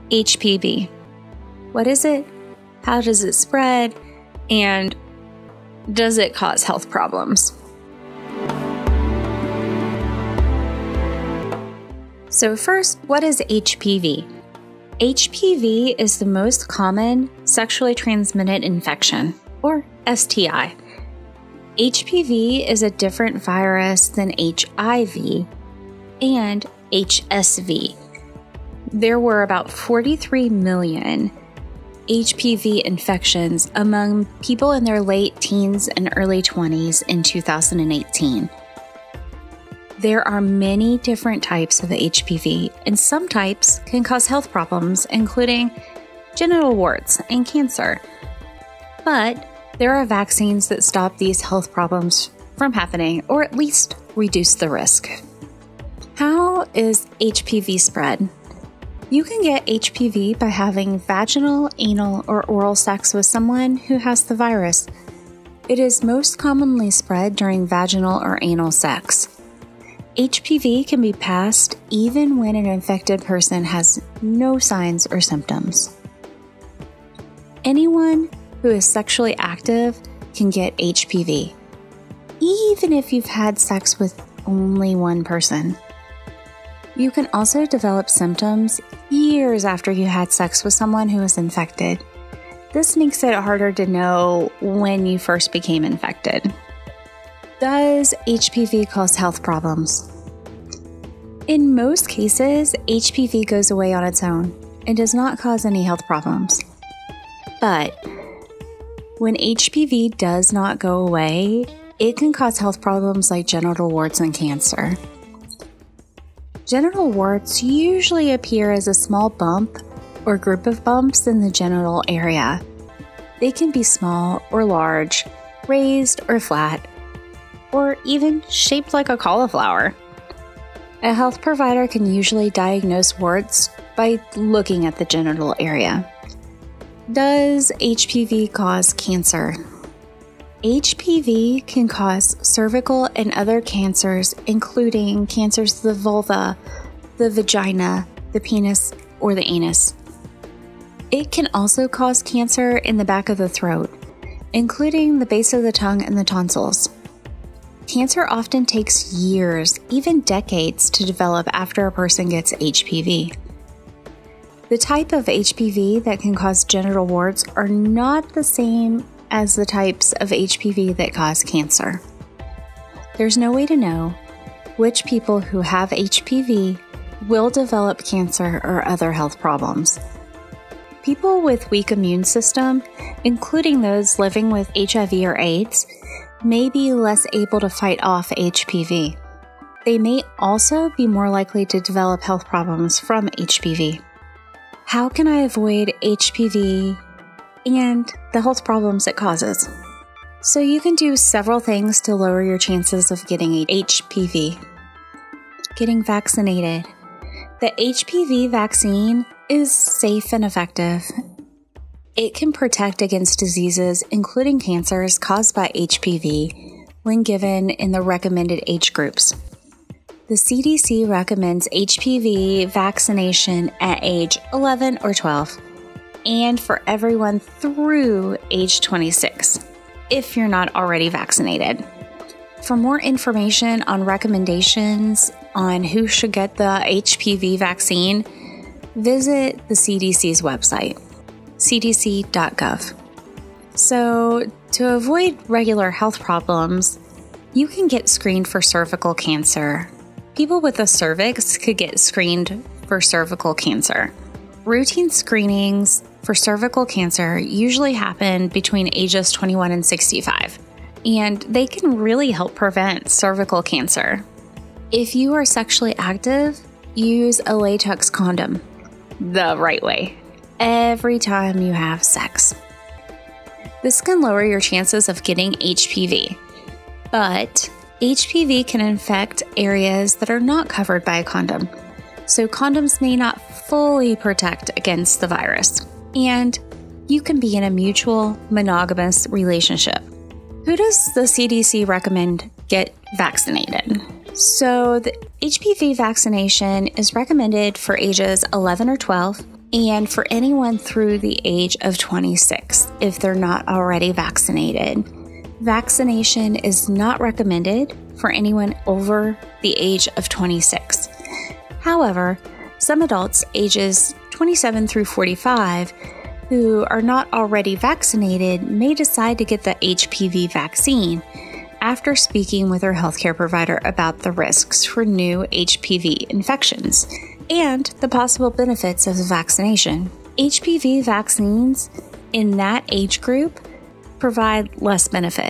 HPV. What is it? How does it spread? And does it cause health problems? So first, what is HPV? HPV is the most common sexually transmitted infection, or STI. HPV is a different virus than HIV and HSV. There were about 43 million HPV infections among people in their late teens and early 20s in 2018. There are many different types of HPV, and some types can cause health problems, including genital warts and cancer. But there are vaccines that stop these health problems from happening, or at least reduce the risk. How is HPV spread? You can get HPV by having vaginal, anal, or oral sex with someone who has the virus. It is most commonly spread during vaginal or anal sex. HPV can be passed even when an infected person has no signs or symptoms. Anyone who is sexually active can get HPV, even if you've had sex with only one person. You can also develop symptoms years after you had sex with someone who is infected. This makes it harder to know when you first became infected. Does HPV cause health problems? In most cases, HPV goes away on its own and does not cause any health problems. But when HPV does not go away, it can cause health problems like genital warts and cancer. Genital warts usually appear as a small bump or group of bumps in the genital area. They can be small or large, raised or flat, or even shaped like a cauliflower. A health provider can usually diagnose warts by looking at the genital area. Does HPV cause cancer? HPV can cause cervical and other cancers, including cancers of the vulva, the vagina, the penis, or the anus. It can also cause cancer in the back of the throat, including the base of the tongue and the tonsils. Cancer often takes years, even decades, to develop after a person gets HPV. The type of HPV that can cause genital warts are not the same as the types of HPV that cause cancer. There's no way to know which people who have HPV will develop cancer or other health problems. People with weak immune system, including those living with HIV or AIDS, may be less able to fight off HPV. They may also be more likely to develop health problems from HPV. How can I avoid HPV and the health problems it causes? So you can do several things to lower your chances of getting HPV. Getting vaccinated. The HPV vaccine is safe and effective. It can protect against diseases, including cancers caused by HPV, when given in the recommended age groups. The CDC recommends HPV vaccination at age 11 or 12, and for everyone through age 26, if you're not already vaccinated. For more information on recommendations on who should get the HPV vaccine, visit the CDC's website, cdc.gov. So, to avoid regular health problems, you can get screened for cervical cancer. People with a cervix could get screened for cervical cancer. Routine screenings for cervical cancer usually happen between ages 21 and 65, and they can really help prevent cervical cancer. If you are sexually active, use a latex condom the right way every time you have sex. This can lower your chances of getting HPV, but HPV can infect areas that are not covered by a condom, so condoms may not fully protect against the virus, and you can be in a mutual monogamous relationship. Who does the CDC recommend get vaccinated? So the HPV vaccination is recommended for ages 11 or 12 and for anyone through the age of 26 if they're not already vaccinated. Vaccination is not recommended for anyone over the age of 26. However, some adults ages 27 through 45 who are not already vaccinated may decide to get the HPV vaccine after speaking with their healthcare provider about the risks for new HPV infections and the possible benefits of the vaccination. HPV vaccines in that age group provide less benefit.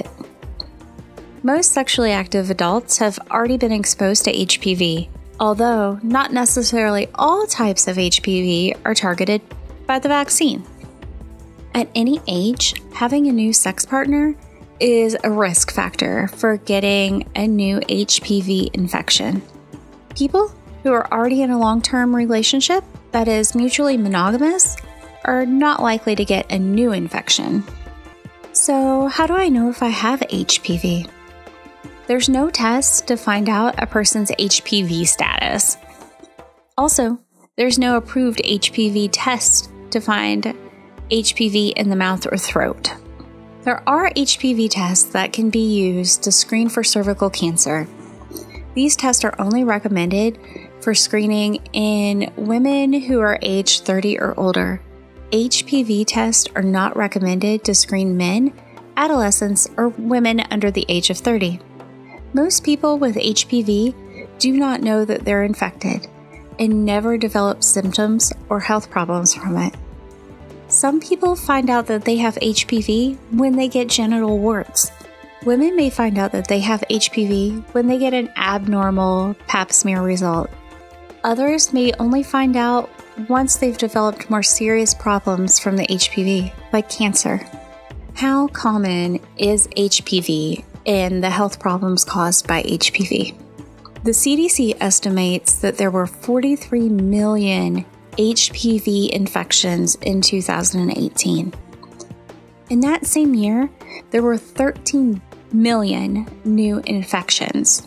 Most sexually active adults have already been exposed to HPV, although not necessarily all types of HPV are targeted by the vaccine. At any age, having a new sex partner is a risk factor for getting a new HPV infection. People who are already in a long-term relationship that is mutually monogamous are not likely to get a new infection. So, how do I know if I have HPV? There's no test to find out a person's HPV status. Also, there's no approved HPV test to find HPV in the mouth or throat. There are HPV tests that can be used to screen for cervical cancer. These tests are only recommended for screening in women who are age 30 or older. HPV tests are not recommended to screen men, adolescents, or women under the age of 30. Most people with HPV do not know that they're infected and never develop symptoms or health problems from it. Some people find out that they have HPV when they get genital warts. Women may find out that they have HPV when they get an abnormal pap smear result. Others may only find out once they've developed more serious problems from the HPV, like cancer. How common is HPV and the health problems caused by HPV? The CDC estimates that there were 43 million HPV infections in 2018. In that same year, there were 13 million new infections.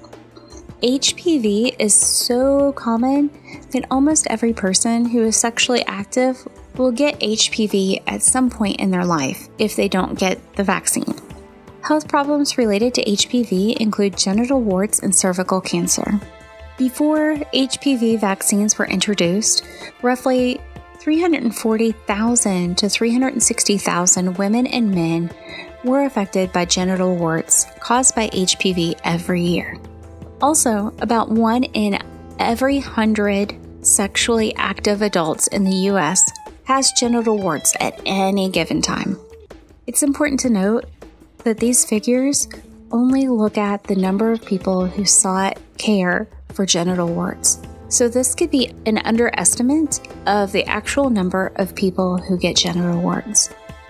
HPV is so common that almost every person who is sexually active will get HPV at some point in their life if they don't get the vaccine. Health problems related to HPV include genital warts and cervical cancer. Before HPV vaccines were introduced, roughly 340,000 to 360,000 women and men were affected by genital warts caused by HPV every year. Also, about 1 in every 100 sexually active adults in the U.S. has genital warts at any given time. It's important to note that these figures only look at the number of people who sought care for genital warts. So this could be an underestimate of the actual number of people who get genital warts.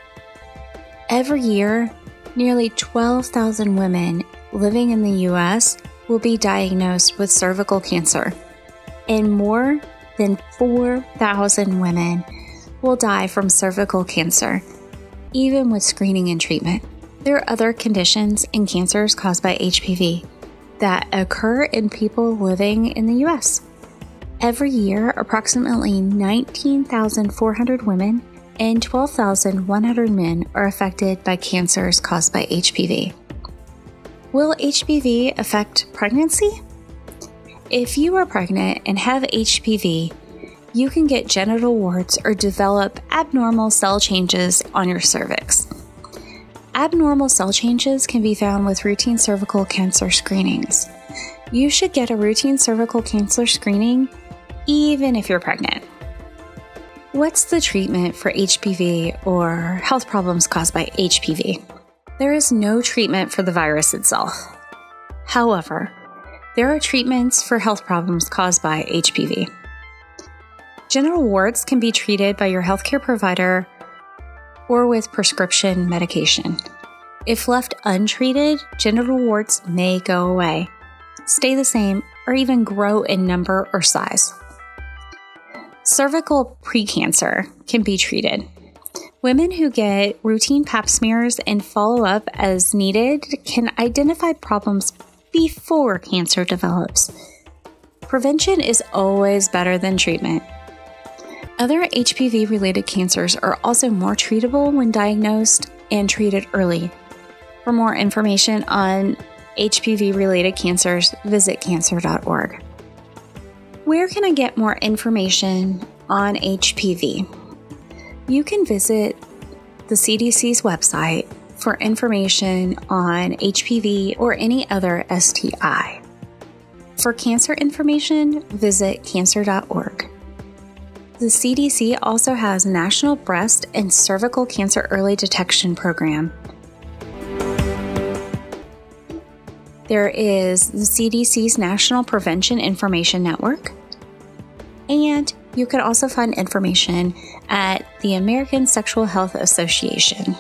Every year, nearly 12,000 women living in the U.S. will be diagnosed with cervical cancer, and more than 4,000 women will die from cervical cancer, even with screening and treatment. There are other conditions and cancers caused by HPV that occur in people living in the U.S. Every year, approximately 19,400 women and 12,100 men are affected by cancers caused by HPV. Will HPV affect pregnancy? If you are pregnant and have HPV, you can get genital warts or develop abnormal cell changes on your cervix. Abnormal cell changes can be found with routine cervical cancer screenings. You should get a routine cervical cancer screening even if you're pregnant. What's the treatment for HPV or health problems caused by HPV? There is no treatment for the virus itself. However, there are treatments for health problems caused by HPV. Genital warts can be treated by your healthcare provider or with prescription medication. If left untreated, genital warts may go away, stay the same, or even grow in number or size. Cervical precancer can be treated. Women who get routine pap smears and follow up as needed can identify problems before cancer develops. Prevention is always better than treatment. Other HPV-related cancers are also more treatable when diagnosed and treated early. For more information on HPV-related cancers, visit cancer.org. Where can I get more information on HPV? You can visit the CDC's website for information on HPV or any other STI. For cancer information, visit cancer.org. The CDC also has a National Breast and Cervical Cancer Early Detection Program. There is the CDC's National Prevention Information Network, and you can also find information at the American Sexual Health Association.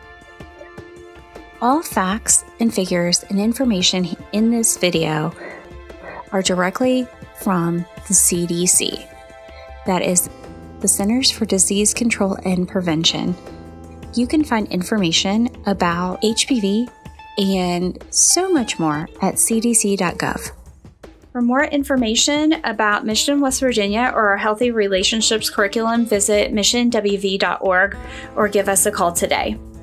All facts and figures and information in this video are directly from the CDC. That is the Centers for Disease Control and Prevention. You can find information about HPV and so much more at cdc.gov. For more information about Mission West Virginia or our Healthy Relationships curriculum, visit missionwv.org or give us a call today.